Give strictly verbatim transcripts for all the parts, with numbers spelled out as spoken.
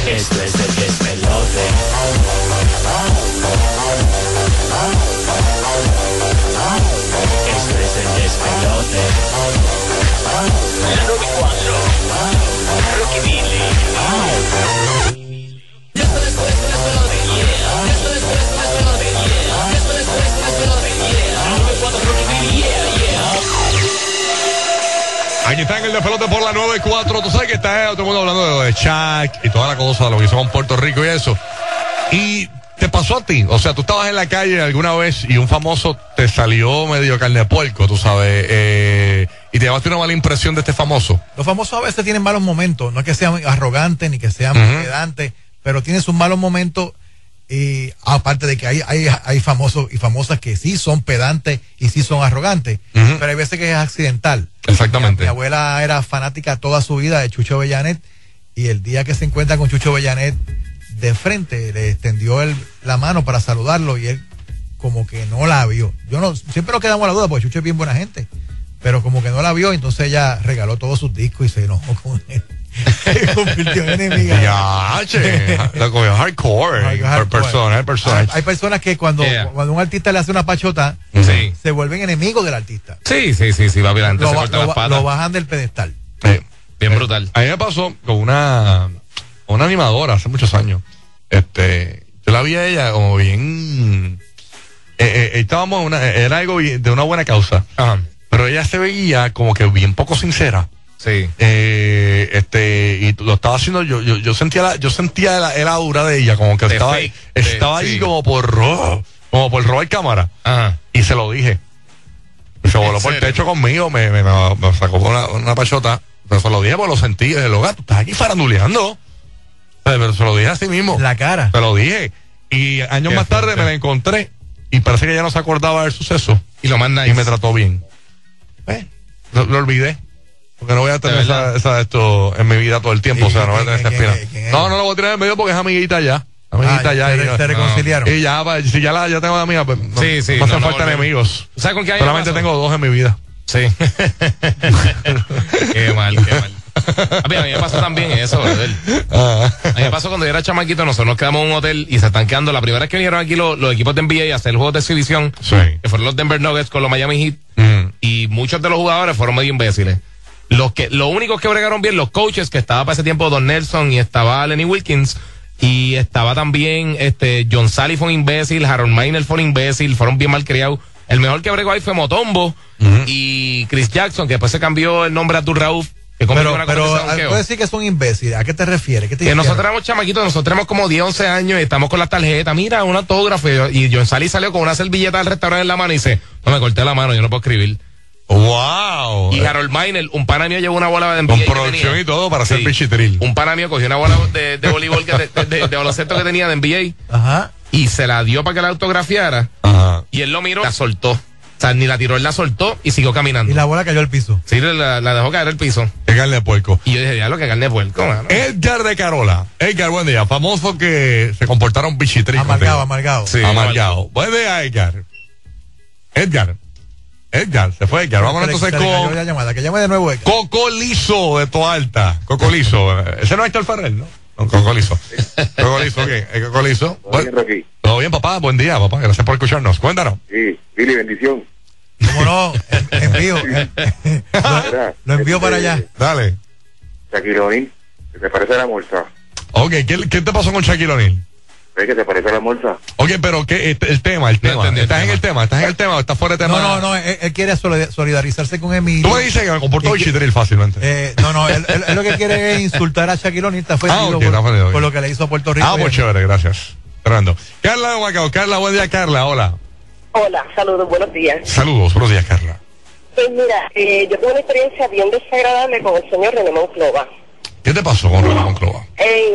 Esto es el despelote. Esto es el despelote. La noventa y cuatro. Rocky Billy. Esto después del despelote. Yeah. Esto después del despelote. Yeah. Esto después del despelote. Yeah. La noventa y cuatro. Rocky Billy. Yeah, yeah. Aquí está en el despelote por la noventa y cuatro. Tú sabes que está todo el mundo hablando de lo de Shaq y toda la cosa, lo que hizo con Puerto Rico y eso. Y te pasó a ti, o sea, tú estabas en la calle alguna vez y un famoso te salió medio carne de puerco, tú sabes, eh, y te llevaste una mala impresión de este famoso. Los famosos a veces tienen malos momentos, no es que sean arrogantes ni que sean Uh-huh. pedantes, pero tienen sus malos momentos. Y aparte de que hay, hay, hay famosos y famosas que sí son pedantes y sí son arrogantes, Uh-huh. pero hay veces que es accidental. Exactamente. Mi, mi abuela era fanática toda su vida de Chucho Bellanet, y el día que se encuentra con Chucho Bellanet de frente, le extendió el, la mano para saludarlo, y él como que no la vio. Yo no, siempre nos quedamos a la duda porque Chucho es bien buena gente, pero como que no la vio, entonces ella regaló todos sus discos y se enojó con él. Se convirtió en enemiga. Ya, che, la cogió hardcore, Hard- per hardcore. persona, el persona. Hay, hay personas que cuando, Yeah. cuando un artista le hace una pachota, Sí. se vuelven enemigos del artista. Sí, sí, sí, sí, va bien. Antes Lo, se ba- corta lo las ba- lo patas. bajan del pedestal. Eh, Bien brutal. A mí me pasó con una, una animadora hace muchos años. Este, yo la vi a ella como bien, eh, eh, estábamos en una, era algo bien- de una buena causa, Ajá. pero ella se veía como que bien poco sincera. Sí. Eh, este, y lo estaba haciendo, yo, yo, yo sentía la, yo sentía la, el aura de ella, como que De estaba, fake, estaba de- ahí sí. como por, oh, como por robar cámara. Ajá. Y se lo dije. Y se voló por el serio? techo conmigo, me, me, me, me sacó una, una pachota. Pero se lo dije porque lo sentí. Le dije, "Loca, tú estás aquí faranduleando". Pero se lo dije así mismo. La cara. Se lo dije. Y años Qué más tarde fuerte. me la encontré. Y parece que ella no se acordaba del suceso. Y lo manda Y me trató bien. Eh, lo, lo olvidé. Porque no voy a tener ¿De esa, verdad? esa, esto en mi vida todo el tiempo. ¿Y o sea, no voy a tener esa quién- espina. quién- quién es? No, no lo voy a tirar en medio porque es amiguita ya. Amiguita Ah, ya. se y re- no- se reconciliaron. Y ya, pa- si ya la ya tengo de amiga, pues no, Sí, sí, no hacen no, no falta volvemos. enemigos. ¿Sabes con qué hay Solamente pasó? tengo dos en mi vida. Sí. Qué mal, qué mal. A mí, a mí me pasó también eso, brother. A mí me pasó cuando yo era chamaquito, nosotros nos quedamos en un hotel y se están quedando. La primera vez que vinieron aquí los, los equipos de N B A a hacer el juego de exhibición, Sí. que fueron los Denver Nuggets con los Miami Heat, Mm. y muchos de los jugadores fueron medio imbéciles. Los que, los únicos que bregaron bien, los coaches, que estaba para ese tiempo Don Nelson y estaba Lenny Wilkins, y estaba también este John Sally fue un imbécil, Harold Miner fue un imbécil, fueron bien mal criados. El mejor que bregó ahí fue Motombo Ujú. y Chris Jackson, que después se cambió el nombre a Abdul Rauf, que cometió Pero, una pero competencia de puedes donkeo. decir que son imbéciles. ¿A qué te refieres? ¿Qué te Que hicieron? nosotros éramos chamaquitos, nosotros tenemos como diez, once años y estamos con las tarjetas. Mira, un autógrafo. Y John Sally salió con una servilleta del restaurante en la mano y dice, no, me corté la mano, yo no puedo escribir. ¡Wow! Y Harold Miner, un pana mío llevó una bola de N B A Con que producción tenía. y todo para hacer Sí. pichitril. Un pana mío cogió una bola de, de voleibol, que de, de, de, de baloncesto que tenía de N B A Ajá. y se la dio para que la autografiara. Ajá. Y él lo miró, la soltó. O sea, ni la tiró, él la soltó y siguió caminando. Y la bola cayó al piso. Sí, la, la dejó caer al piso. Qué carne de puerco. Y yo dije, ya lo que carne de puerco, mano. Edgar de Carola. Edgar, buen día. Famoso que se comportaron pichitril. Amargado, contigo. amargado. Sí, Amargado. Buen día, Edgar. Edgar. Edgar, se fue Edgar. Vámonos Se le- entonces se le cayó con la llamada. Que llame de nuevo, Edgar. Coco Liso de Toalta. Coco Liso. Ese no es Héctor Ferrer, ¿no? No, Coco Liso. Coco Liso, ok. Eh, Coco Liso. Todo bien, Rocky. Todo bien, papá. Buen día, papá. Gracias por escucharnos. Cuéntanos. Sí, Billy, bendición. ¿Cómo no? En- Envío. en- Mira, Lo envío para este, allá. Dale. Shaquille O'Neal, que te parece a la morsa. Ok, ¿qué, qué te pasó con Shaquille O'Neal? ¿Ves que te parece a la morsa? Ok, pero ¿qué, el, el tema, el No tema. entendí el ¿Estás en tema. el tema? ¿Estás en el tema o estás fuera de tema? No, no, no. Él, él quiere solid- solidarizarse con Emilio. Tú me dices que me comportó Y que- bichitril fácilmente. Eh, no, no. Él, él- él lo que quiere es insultar a Shaquille O'Neal. Está ofendido Ah, ok, por, está ofendido, ok. por lo que le hizo a Puerto Rico. Ah, pues chévere, gracias. Fernando. Carla de Humacao. Carla, buen día, Carla. Hola. Hola, saludos, buenos días. Saludos, buenos días, Carla. Pues mira, eh, yo tuve una experiencia bien desagradable con el señor René Monclova. ¿Qué te pasó con René Monclova?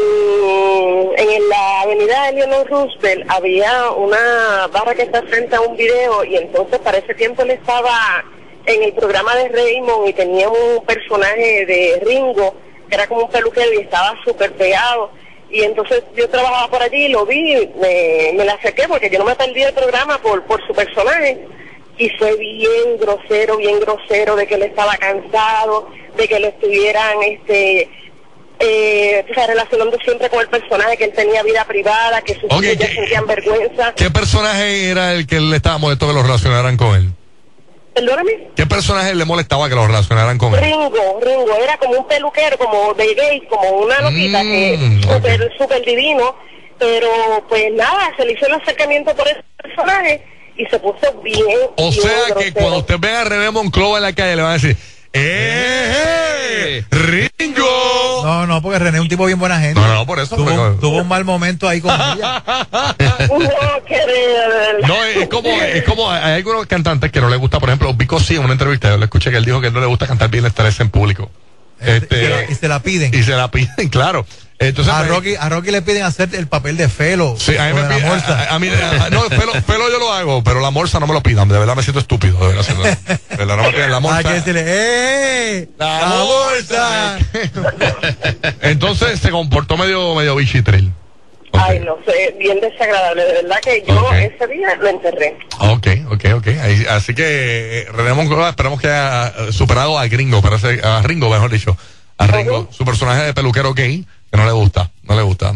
En, en la avenida Eleanor Roosevelt había una barra que está frente a un video y entonces para ese tiempo él estaba en el programa de Raymond y tenía un personaje de Ringo que era como un peluquero y estaba súper pegado. Y entonces yo trabajaba por allí, lo vi, me, me la acerqué porque yo no me perdí el programa por, por su personaje. Y fue bien grosero, bien grosero de que él estaba cansado, de que lo estuvieran este eh, o sea, relacionando siempre con el personaje, que él tenía vida privada, que sus Okay, hijos ya ¿qué- sentían vergüenza. ¿Qué personaje era el que le estaba molesto que lo relacionaran con él? Perdóname. ¿Qué personaje le molestaba que lo relacionaran con él? Ringo, Ringo, era como un peluquero, como de gay, como una notita, Mm, que ok. súper, súper divino, pero pues nada, se le hizo el acercamiento por ese personaje y se puso bien. O bien sea que grosero. cuando usted vea a René Monclova en la calle le van a decir, ¡eh! ¡Ringo! No, no, porque René es un tipo bien buena gente. No, no, por eso. Tuvo, pero- tuvo un mal momento ahí con ella. No, que de verdad. No, es como, es como, hay algunos cantantes que no les gusta, por ejemplo, Vico sí, en una entrevista, yo le escuché que él dijo que no le gusta cantar bien estrés en público. Este, y, se la, y Este, se la piden. y se la piden, claro. Entonces, A pues, Rocky, a Rocky le piden hacer el papel de Felo. sí, a mí o me de la piden, Morsa. a, a mí, a- no, pelo, pelo yo lo hago, pero la morsa no me lo pidan, de verdad me siento estúpido, de verdad, siento- de verdad no me piden la morsa. Hay que decirle, ¡eh! La ¡La bolsa! bolsa! Entonces se comportó medio, medio bichitril. Ok. Ay, no sé, bien desagradable, de verdad que yo Ok. ese día lo enterré. Ok, ok, ok. Ahí- así que eh, René Monclova esperamos que haya eh, superado a Gringo, parece, a Ringo, mejor dicho. A Ringo, Ujú. su personaje de peluquero gay, que no le gusta, no le gusta.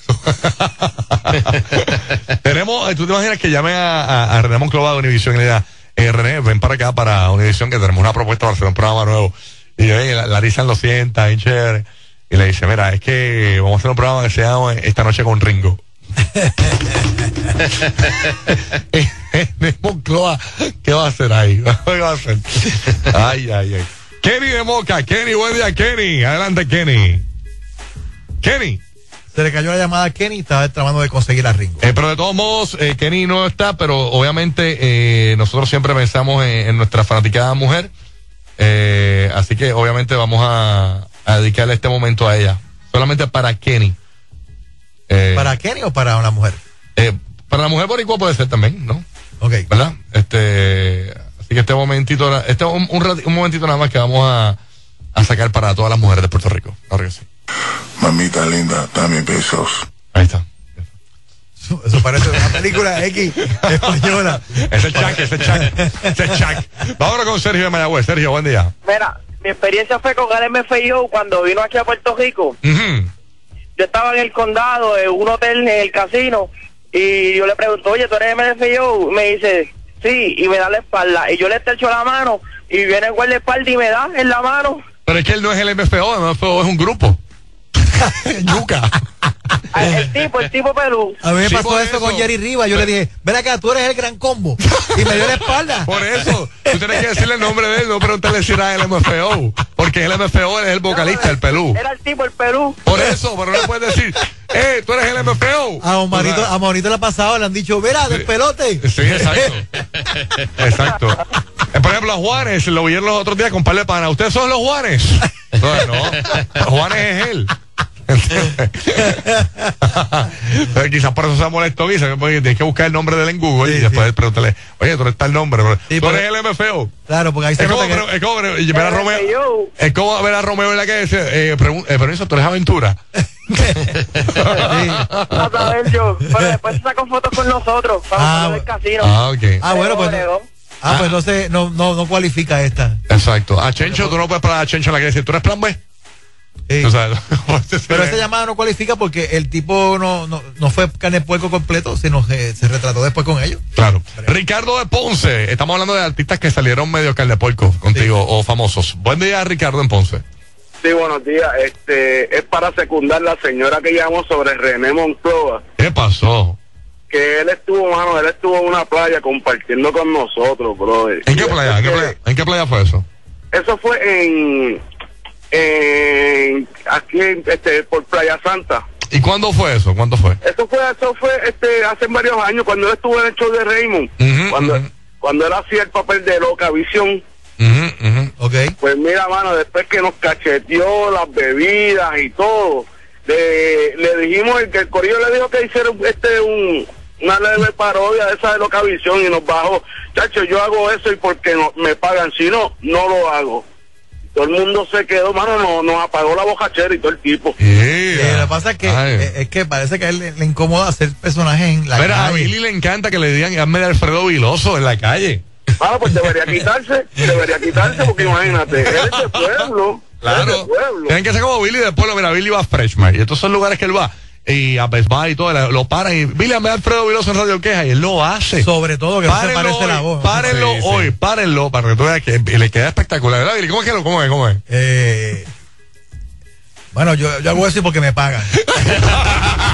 Tenemos, eh, tú te imaginas que llamen a, a, a René Monclova de Univision y le diga, eh, René, ven para acá para Univision que tenemos una propuesta para hacer un programa nuevo. Y eh, la- Larisa lo sienta, bien chévere. Y le dice, mira, es que vamos a hacer un programa que se llama Esta Noche con Ringo. Moncloa, ¿qué va a hacer ahí? ¿Qué va a hacer? Ay, ay, ay. Kenny de Moca, Kenny, buen día, Kenny. Adelante, Kenny. Kenny. Se le cayó la llamada a Kenny y estaba tratando de conseguir a Ringo. Eh, pero de todos modos, eh, Kenny no está, pero obviamente eh, nosotros siempre pensamos en, en nuestra fanaticada mujer. Eh, así que obviamente vamos a, a dedicarle este momento a ella. Solamente para Kenny. Eh, ¿Para Kenny o para una mujer? eh, para la mujer boricua puede ser también, ¿no? Ok. ¿Verdad? Este, así que este momentito, este un, un, rati- un momentito nada más que vamos a, a sacar para todas las mujeres de Puerto Rico. Claro que sí. Mamita linda, dame besos. Ahí está. Eso, eso parece una película X española. Ese es Chuck, ese es Chuck, ese es Chuck. Vámonos con Sergio de Mayagüez. Sergio, buen día. Mira, mi experiencia fue con el M F I O cuando vino aquí a Puerto Rico. Ujú. Yo estaba en el condado, en un hotel, en el casino, y yo le pregunto, oye, ¿tú eres M F I O? Me dice, sí, y me da la espalda. Y yo le estrecho la mano, y viene el guardaespaldas y me da en la mano. Pero es que él no es el M F O, el M F O es un grupo. Yuca. El, el tipo, el tipo Perú. A mí me Sí, pasó por eso, eso. con Jerry Rivas. Yo le dije, ven acá, tú eres el gran combo. Y me dio la espalda. Por eso, tú tienes que decirle el nombre de él, no preguntarle si era el M F O. Porque el M F O es el vocalista, el pelú. Era el tipo, el Perú. Por eso, pero no le puedes decir, eh, tú eres el M F O. A Omarito, a Omarito le ha pasado, le han dicho, mira, despelote. Sí, exacto. Exacto. Eh, por ejemplo, a Juanes, lo vieron los otros días con par de pana. ¿Ustedes son los Juanes? Entonces, no. Juanes es él. Entonces, quizás por eso se molestó, quizás porque tienes que buscar el nombre de él en Google Sí, y después sí. preguntarle, oye, tú no está el nombre, pero Sí, tú pero- eres el M F O. Claro, porque ahí se Es como, nota pero- que... es como ver a El Romeo. M F I O. Es como ver a Romeo en la calle y decir, eh, pregun- eh, permiso, tú eres Aventura. A saber yo. Pero después se sacó fotos con nosotros, para Ah, salir del casino. Ah, ok. Ah, bueno, pues... Bregó, Ah, pues entonces no, no, no cualifica esta. Exacto. A Chencho, tú no puedes parar a Chencho en la calle y decir, tú eres plan B. Sí. Tú sabes. Pero esa llamada no cualifica porque el tipo no, no, no fue carne de puerco completo, sino que se retrató después con ellos. Claro. Ricardo de Ponce. Estamos hablando de artistas que salieron medio carne de puerco contigo o famosos. Buen día, Ricardo en Ponce. Sí, buenos días. Este, es para secundar la señora que llamó sobre René Monclova, ¿Qué pasó? que él estuvo, mano, él estuvo en una playa compartiendo con nosotros, brother. ¿En qué playa? ¿En qué playa, ¿En qué playa fue eso? Eso fue en, en aquí en, este, por Playa Santa. ¿Y cuándo fue eso? ¿Cuándo fue? Eso fue, eso fue este, hace varios años, cuando él estuvo en el show de Raymond, Ujú, cuando, ujú. cuando él hacía el papel de Loca Visión. Ujú, ujú. Ok. Pues mira, mano, después que nos cacheteó las bebidas y todo, le, le dijimos, el que el corillo le dijo que hicieron este un una leve parodia de esa de Loca Visión y nos bajó, chacho, yo hago eso y porque no, me pagan, si no, no lo hago. Todo el mundo se quedó, mano, no, nos apagó la bocachera y todo el tipo. Yeah. Eh, lo que pasa es que, Ay. eh, es que parece que a él le, le incomoda hacer personajes en la Mira, a calle. Billy le encanta que le digan, hazme de Alfredo Viloso en la calle. Mano, pues debería quitarse, debería quitarse porque imagínate, él es de pueblo. Claro. pueblo. Tienen que ser como Billy del pueblo. Mira, Billy va a Freshman. Y estos son lugares que él va. Y a Best Buy y todo. Lo paran. Y Billy, me da Alfredo Viloso en Radio Queja. Y él lo hace. Sobre todo que Párenlo no se parece hoy, la voz. Párenlo Sí, sí. hoy. Párenlo para que tú veas que le queda espectacular. ¿Verdad, Billy? ¿Cómo es que lo? ¿Cómo es? ¿Cómo es? Eh, bueno, yo, yo hago eso porque me pagan.